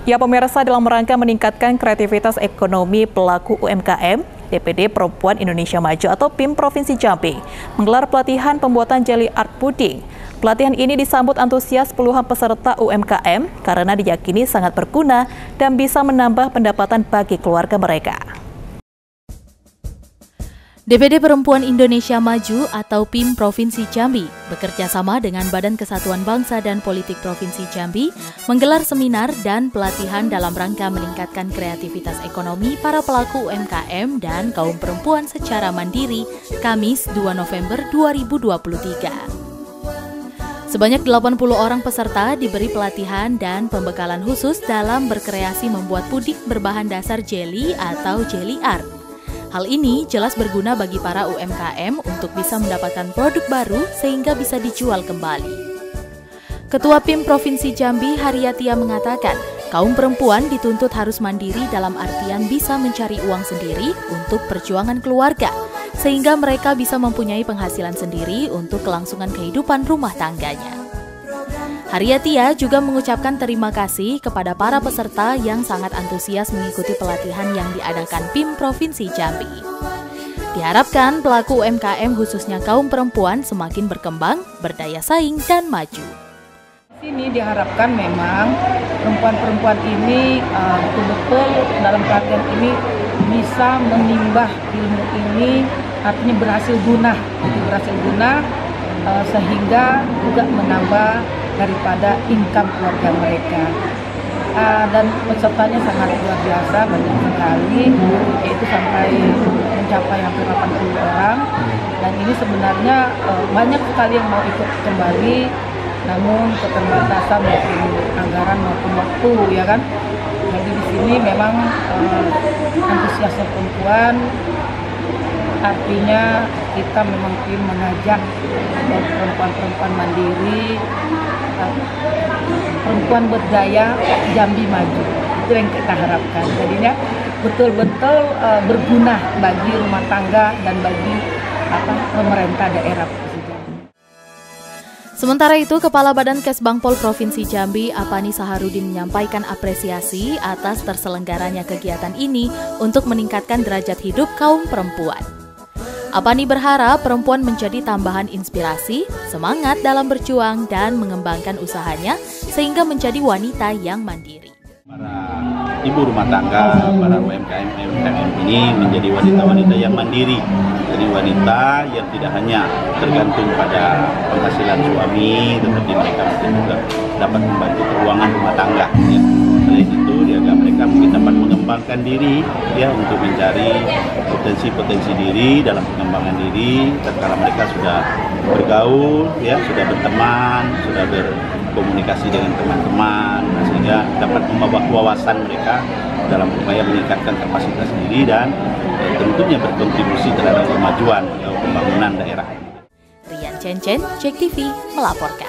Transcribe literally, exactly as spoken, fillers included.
Ya pemirsa, dalam rangka meningkatkan kreativitas ekonomi pelaku U M K M, D P D Perempuan Indonesia Maju atau P I M Provinsi Jambi menggelar pelatihan pembuatan jelly art puding. Pelatihan ini disambut antusias puluhan peserta U M K M karena diyakini sangat berguna dan bisa menambah pendapatan bagi keluarga mereka. D P D Perempuan Indonesia Maju atau P I M Provinsi Jambi bekerja sama dengan Badan Kesatuan Bangsa dan Politik Provinsi Jambi menggelar seminar dan pelatihan dalam rangka meningkatkan kreativitas ekonomi para pelaku U M K M dan kaum perempuan secara mandiri Kamis dua November dua ribu dua puluh tiga. Sebanyak delapan puluh orang peserta diberi pelatihan dan pembekalan khusus dalam berkreasi membuat puding berbahan dasar jelly atau jelly art. Hal ini jelas berguna bagi para U M K M untuk bisa mendapatkan produk baru sehingga bisa dijual kembali. Ketua P I M Provinsi Jambi Haryatia mengatakan, kaum perempuan dituntut harus mandiri dalam artian bisa mencari uang sendiri untuk perjuangan keluarga, sehingga mereka bisa mempunyai penghasilan sendiri untuk kelangsungan kehidupan rumah tangganya. Haryatia juga mengucapkan terima kasih kepada para peserta yang sangat antusias mengikuti pelatihan yang diadakan P I M Provinsi Jambi. Diharapkan pelaku U M K M khususnya kaum perempuan semakin berkembang, berdaya saing, dan maju. Di sini diharapkan memang perempuan-perempuan ini betul-betul uh, dalam pelatihan ini bisa menimbah ilmu ini, artinya berhasil guna, berhasil guna uh, sehingga juga menambah daripada income keluarga mereka. Uh, dan pesertanya sangat luar biasa, banyak sekali, yaitu sampai mencapai hampir delapan puluh orang. Dan ini sebenarnya uh, banyak sekali yang mau ikut kembali, namun keterbatasan maupun anggaran maupun waktu, ya kan. Jadi di sini memang uh, antusiasme perempuan, artinya kita memang ingin mengajak perempuan-perempuan mandiri, perempuan berdaya, Jambi maju. Itu yang kita harapkan. Jadinya betul-betul uh, berguna bagi rumah tangga dan bagi apa, pemerintah daerah. Sementara itu, Kepala Badan Kesbangpol Provinsi Jambi, Apani Saharudin menyampaikan apresiasi atas terselenggaranya kegiatan ini untuk meningkatkan derajat hidup kaum perempuan. Apani berharap perempuan menjadi tambahan inspirasi, semangat dalam berjuang dan mengembangkan usahanya sehingga menjadi wanita yang mandiri. Para ibu rumah tangga, para U M K M U M K M ini menjadi wanita-wanita yang mandiri. Jadi wanita yang tidak hanya tergantung pada penghasilan suami, tetapi mereka mungkin juga dapat membantu keuangan rumah tangga. Ya. Selain itu, juga mereka mungkin dapat mengembangkan diri, ya, untuk mencari potensi-potensi diri dalam pengembangan diri. Tatkala mereka sudah bergaul, ya, sudah berteman, sudah berkomunikasi dengan teman-teman, sehingga dapat membawa wawasan mereka dalam upaya meningkatkan kapasitas diri dan eh, tentunya berkontribusi terhadap kemajuan atau pembangunan daerah. Rian Cencen, Cek T V melaporkan.